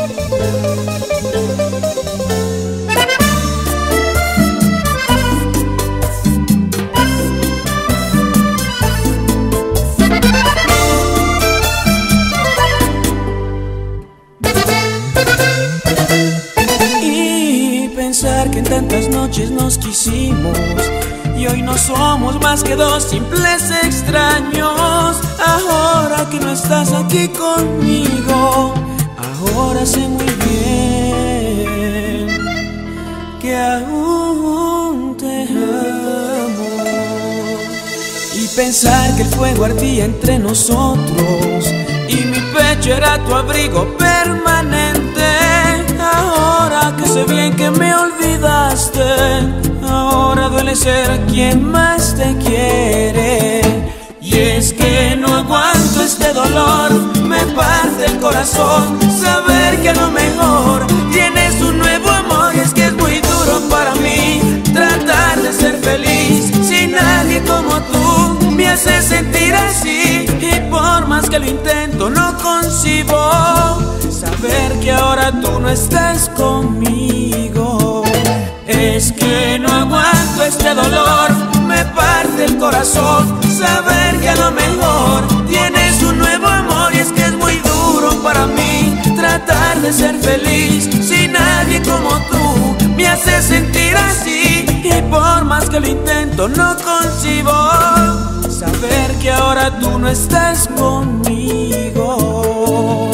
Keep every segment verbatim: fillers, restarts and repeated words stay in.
Que en tantas noches nos quisimos y hoy no somos más que dos simples extraños. Ahora que no estás aquí conmigo, ahora sé muy bien que aún te amo. Y pensar que el fuego ardía entre nosotros y mi pecho era tu abrigo permanente. Ahora que sé bien que me olvidaste, ahora duele ser quien más te quiere. Y es que no aguanto este dolor, me parte el corazón saber que a lo mejor tienes un nuevo amor. Y es que es muy duro para mí tratar de ser feliz si nadie como tú me hace sentir así. Y por más que lo intento no concibo saber que ahora tú no estás conmigo. Es que no aguanto este dolor, me parte el corazón saber que a lo mejor tienes un nuevo amor. Y es que es muy duro para mí tratar de ser feliz si nadie como tú me hace sentir así. Y por más que lo intento no concibo saber que ahora tú no estás conmigo.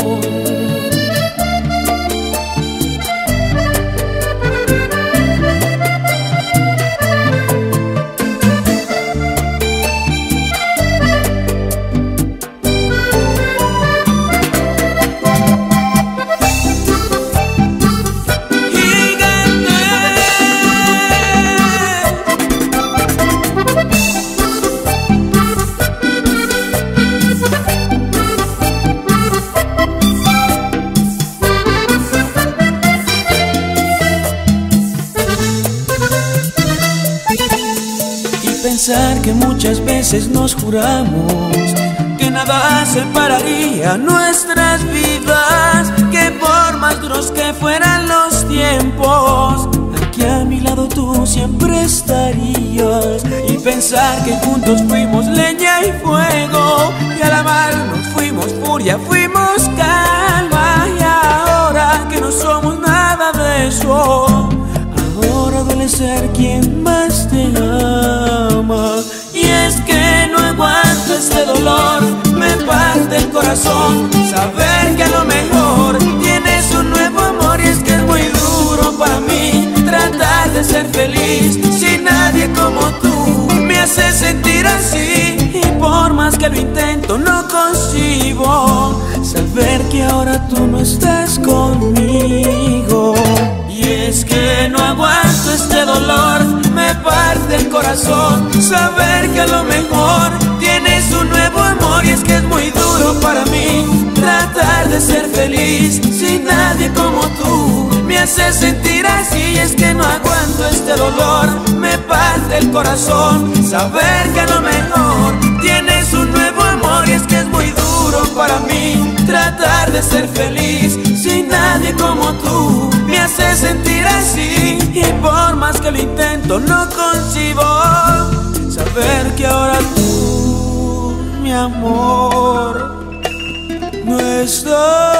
Pensar que muchas veces nos juramos que nada separaría nuestras vidas, que por más duros que fueran los tiempos, aquí a mi lado tú siempre estarías. Y pensar que juntos fuimos leña y fuego, y al amarnos fuimos furia, fuimos calma. Y ahora que no somos nada de eso, ahora duele ser quien más te ama. Y es que no aguanto este dolor, me parte el corazón saber que a lo mejor tienes un nuevo amor. Y es que es muy duro para mí tratar de ser feliz si nadie como tú me hace sentir así. Y por más que lo intento no concibo saber que ahora tú no estás conmigo. Y es que no aguanto este dolor, me parte el corazón saber que a lo mejor tienes un nuevo amor. Y es que es muy duro para mí tratar de ser feliz si nadie como tú me hace sentir así. Y es que no aguanto este dolor, me parte el corazón saber que a lo mejor tienes un nuevo amor. Y es que es muy duro para mí tratar de ser feliz si nadie como tú me hace sentir así. Y por más que lo intento no concibo saber que ahora tú, mi amor, no estás.